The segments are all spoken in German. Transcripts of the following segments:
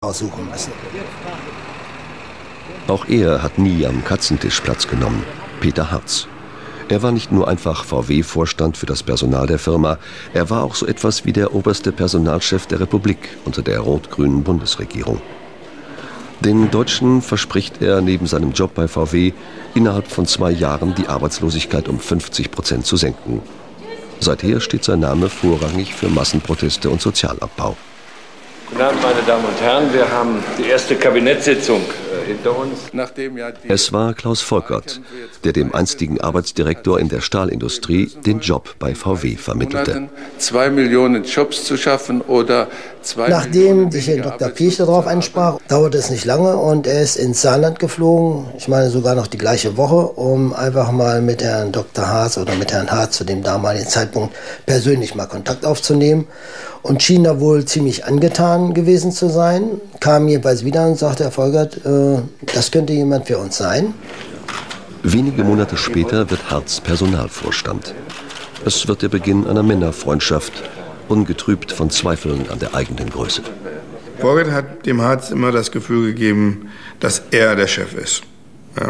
aussuchen müssen. Auch er hat nie am Katzentisch Platz genommen, Peter Hartz. Er war nicht nur einfach VW-Vorstand für das Personal der Firma, er war auch so etwas wie der oberste Personalchef der Republik unter der rot-grünen Bundesregierung. Den Deutschen verspricht er neben seinem Job bei VW innerhalb von 2 Jahren die Arbeitslosigkeit um 50% zu senken. Seither steht sein Name vorrangig für Massenproteste und Sozialabbau. Guten Abend, meine Damen und Herren. Wir haben die erste Kabinettssitzung hinter uns. Es war Klaus Volkert, der dem einstigen Arbeitsdirektor in der Stahlindustrie den Job bei VW vermittelte. 2 Millionen Jobs zu schaffen oder 2 Nachdem sich Herr Dr. Piech darauf einsprach, dauerte es nicht lange und er ist ins Saarland geflogen, ich meine sogar noch die gleiche Woche, um einfach mal mit Herrn Dr. Hartz oder mit Herrn Hartz zu dem damaligen Zeitpunkt persönlich mal Kontakt aufzunehmen. Und schien da wohl ziemlich angetan gewesen zu sein, kam jeweils wieder und sagte, Herr Volkert, das könnte jemand für uns sein. Wenige Monate später wird Hartz Personalvorstand. Es wird der Beginn einer Männerfreundschaft, ungetrübt von Zweifeln an der eigenen Größe. Volkert hat dem Hartz immer das Gefühl gegeben, dass er der Chef ist. Ja.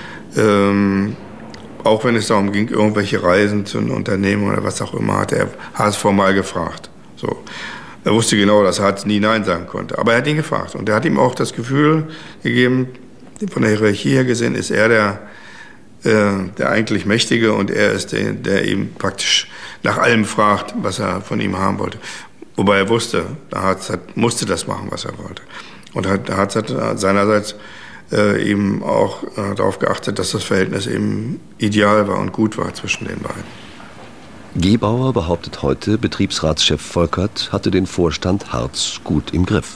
Auch wenn es darum ging, irgendwelche Reisen zu einem Unternehmen oder was auch immer, hat er Hartz formal gefragt. So. Er wusste genau, dass Hartz nie Nein sagen konnte. Aber er hat ihn gefragt. Und er hat ihm auch das Gefühl gegeben, von der Hierarchie her gesehen, ist er der eigentlich Mächtige und er ist der ihm praktisch nach allem fragt, was er von ihm haben wollte. Wobei er wusste, der Hartz musste das machen, was er wollte. Und der Hartz hat seinerseits eben auch darauf geachtet, dass das Verhältnis eben ideal war und gut war zwischen den beiden. Gebauer behauptet heute, Betriebsratschef Volkert hatte den Vorstand Hartz gut im Griff.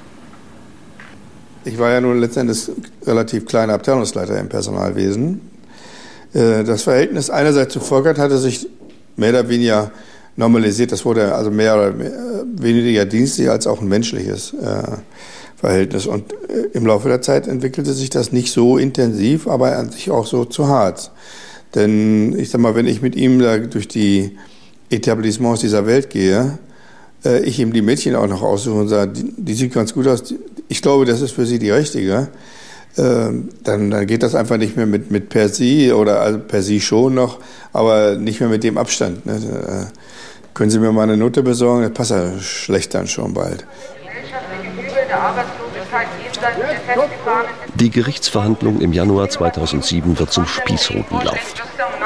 Ich war ja nun letztendlich relativ kleiner Abteilungsleiter im Personalwesen. Das Verhältnis einerseits zu Volkert hatte sich mehr oder weniger normalisiert. Das wurde also mehr oder weniger dienstlich als auch ein menschliches Verhältnis. Und im Laufe der Zeit entwickelte sich das nicht so intensiv, aber an sich auch so zu hart. Denn ich sag mal, wenn ich mit ihm da durch die Etablissements dieser Welt gehe, ich ihm die Mädchen auch noch aussuche und sage, die sieht ganz gut aus, ich glaube, das ist für sie die richtige, dann geht das einfach nicht mehr mit per sie oder also per sie schon noch, aber nicht mehr mit dem Abstand. Ne? Können Sie mir mal eine Note besorgen? Das passt ja schlecht dann schon bald. Die Gerichtsverhandlung im Januar 2007 wird zum Spießrutenlauf.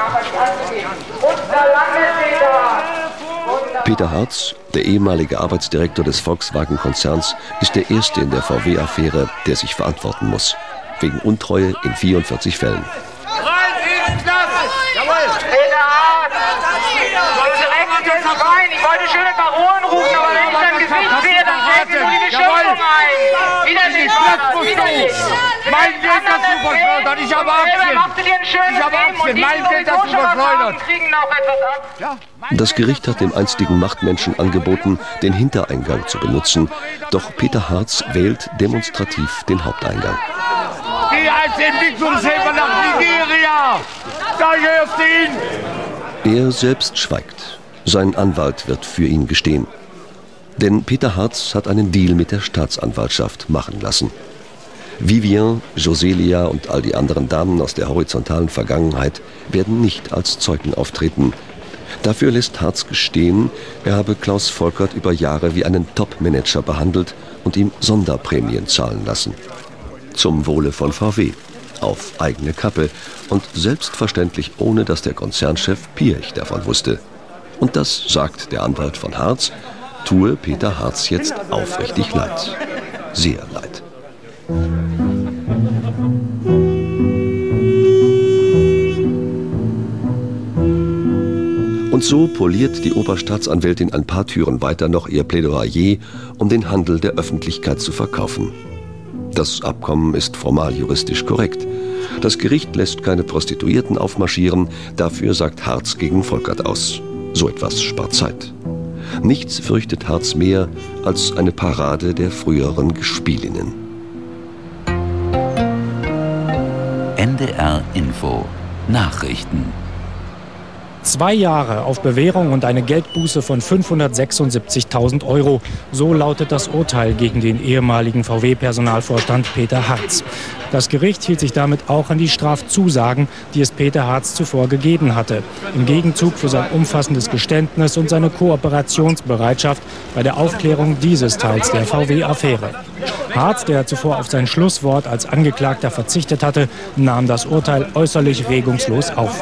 Peter Hartz, der ehemalige Arbeitsdirektor des Volkswagen-Konzerns, ist der Erste in der VW-Affäre, der sich verantworten muss. Wegen Untreue in 44 Fällen. Ich wollte schön ein paar Ruhen rufen, aber wenn ich dein Gesicht sehe, dann fällt mir die Beschimpfung ein. Widerlich, widerlich. Mein Geld dazu verschleudert, ich habe Aktien. Mein Geld dazu verschleudert. Das Gericht hat dem einstigen Machtmenschen angeboten, den Hintereingang zu benutzen. Doch Peter Hartz wählt demonstrativ den Haupteingang. Geh als Entwicklungshelfer nach Nigeria. Da hörst du ihn. Er selbst schweigt. Sein Anwalt wird für ihn gestehen. Denn Peter Hartz hat einen Deal mit der Staatsanwaltschaft machen lassen. Vivian, Joselia und all die anderen Damen aus der horizontalen Vergangenheit werden nicht als Zeugen auftreten. Dafür lässt Hartz gestehen, er habe Klaus Volkert über Jahre wie einen Top-Manager behandelt und ihm Sonderprämien zahlen lassen. Zum Wohle von VW, auf eigene Kappe und selbstverständlich ohne, dass der Konzernchef Piech davon wusste. Und das, sagt der Anwalt von Hartz, tue Peter Hartz jetzt aufrichtig leid. Sehr leid. Und so poliert die Oberstaatsanwältin ein paar Türen weiter noch ihr Plädoyer, um den Handel der Öffentlichkeit zu verkaufen. Das Abkommen ist formal juristisch korrekt. Das Gericht lässt keine Prostituierten aufmarschieren, dafür sagt Hartz gegen Volkert aus. So etwas spart Zeit. Nichts fürchtet Hartz mehr als eine Parade der früheren Gespielinnen. NDR Info Nachrichten 2 Jahre auf Bewährung und eine Geldbuße von 576.000 €. So lautet das Urteil gegen den ehemaligen VW-Personalvorstand Peter Hartz. Das Gericht hielt sich damit auch an die Strafzusagen, die es Peter Hartz zuvor gegeben hatte. Im Gegenzug für sein umfassendes Geständnis und seine Kooperationsbereitschaft bei der Aufklärung dieses Teils der VW-Affäre. Hartz, der zuvor auf sein Schlusswort als Angeklagter verzichtet hatte, nahm das Urteil äußerlich regungslos auf.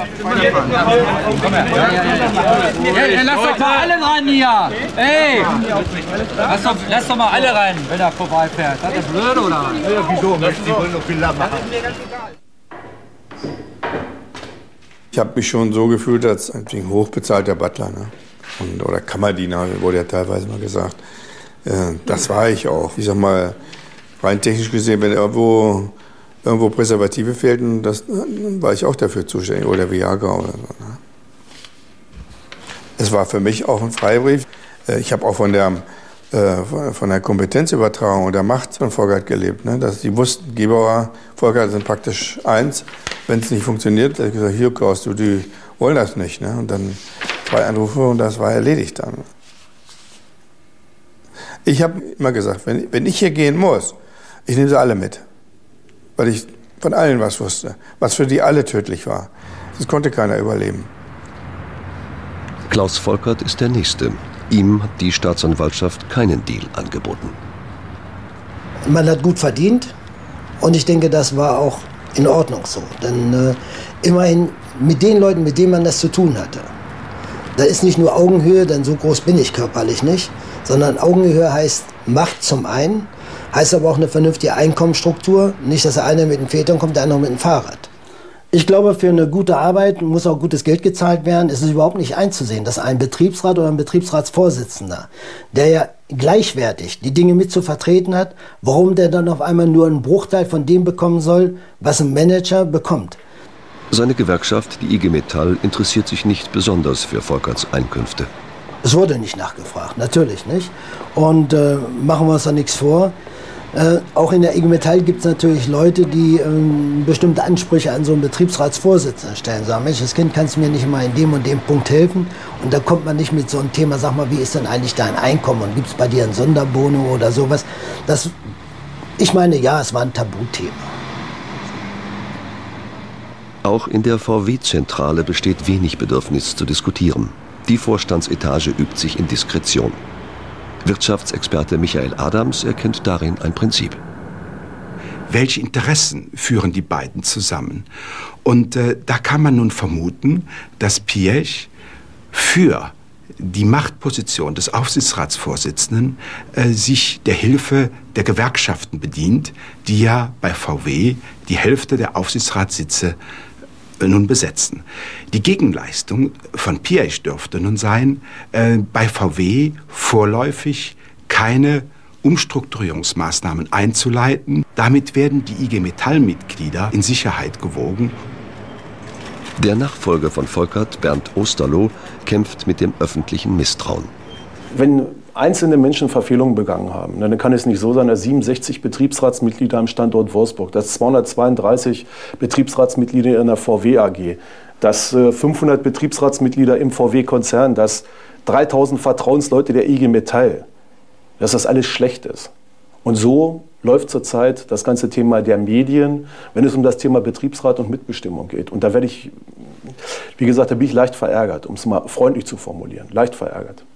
Lass doch mal alle rein hier! Ey! Lass doch mal alle rein, wenn er vorbeifährt. Das ist blöd, oder? Ja, wieso? Die wollen doch viel machen. Ich habe mich schon so gefühlt als ein hochbezahlter Butler, ne? Oder Kammerdiener, wurde ja teilweise mal gesagt. Das war ich auch. Ich sag mal, rein technisch gesehen, wenn irgendwo Präservative fehlten, dann war ich auch dafür zuständig, oder Viagra oder so. Ne? Es war für mich auch ein Freibrief. Ich habe auch von der Kompetenzübertragung und der Macht von Volkert gelebt. Ne? Dass die wussten, Gebauer, Volkert sind praktisch eins. Wenn es nicht funktioniert, habe ich gesagt, hier Klaus, die wollen das nicht. Ne? Und dann 2 Anrufe und das war erledigt dann. Ich habe immer gesagt, wenn ich hier gehen muss, ich nehme sie alle mit. Weil ich von allen was wusste, was für die alle tödlich war. Das konnte keiner überleben. Klaus Volkert ist der Nächste. Ihm hat die Staatsanwaltschaft keinen Deal angeboten. Man hat gut verdient und ich denke, das war auch in Ordnung so. Denn immerhin mit den Leuten, mit denen man das zu tun hatte, da ist nicht nur Augenhöhe, denn so groß bin ich körperlich nicht, sondern Augenhöhe heißt Macht zum einen, heißt aber auch eine vernünftige Einkommensstruktur. Nicht, dass der eine mit dem Phaeton kommt, der andere mit dem Fahrrad. Ich glaube, für eine gute Arbeit muss auch gutes Geld gezahlt werden. Es ist überhaupt nicht einzusehen, dass ein Betriebsrat oder ein Betriebsratsvorsitzender, der ja gleichwertig die Dinge mit zu vertreten hat, warum der dann auf einmal nur einen Bruchteil von dem bekommen soll, was ein Manager bekommt. Seine Gewerkschaft, die IG Metall, interessiert sich nicht besonders für Volkerts Einkünfte. Es wurde nicht nachgefragt, natürlich nicht. Und machen wir uns da nichts vor. Auch in der IG Metall gibt es natürlich Leute, die bestimmte Ansprüche an so einen Betriebsratsvorsitzenden stellen. Sagen, Mensch, das Kind, kannst du mir nicht mal in dem und dem Punkt helfen? Und da kommt man nicht mit so einem Thema, sag mal, wie ist denn eigentlich dein Einkommen? Und gibt es bei dir ein Sonderbono oder sowas? Ich meine, ja, es war ein Tabuthema. Auch in der VW-Zentrale besteht wenig Bedürfnis zu diskutieren. Die Vorstandsetage übt sich in Diskretion. Wirtschaftsexperte Michael Adams erkennt darin ein Prinzip. Welche Interessen führen die beiden zusammen? Und da kann man nun vermuten, dass Piëch für die Machtposition des Aufsichtsratsvorsitzenden sich der Hilfe der Gewerkschaften bedient, die ja bei VW die Hälfte der Aufsichtsratssitze nun besetzen. Die Gegenleistung von Piëch dürfte nun sein, bei VW vorläufig keine Umstrukturierungsmaßnahmen einzuleiten. Damit werden die IG Metall-Mitglieder in Sicherheit gewogen. Der Nachfolger von Volkert, Bernd Osterloh, kämpft mit dem öffentlichen Misstrauen. Wenn einzelne Menschen Verfehlungen begangen haben, dann kann es nicht so sein, dass 67 Betriebsratsmitglieder am Standort Wolfsburg, dass 232 Betriebsratsmitglieder in der VW AG, dass 500 Betriebsratsmitglieder im VW-Konzern, dass 3000 Vertrauensleute der IG Metall, dass das alles schlecht ist. Und so läuft zurzeit das ganze Thema der Medien, wenn es um das Thema Betriebsrat und Mitbestimmung geht. Und da werde ich, wie gesagt, da bin ich leicht verärgert, um es mal freundlich zu formulieren, leicht verärgert.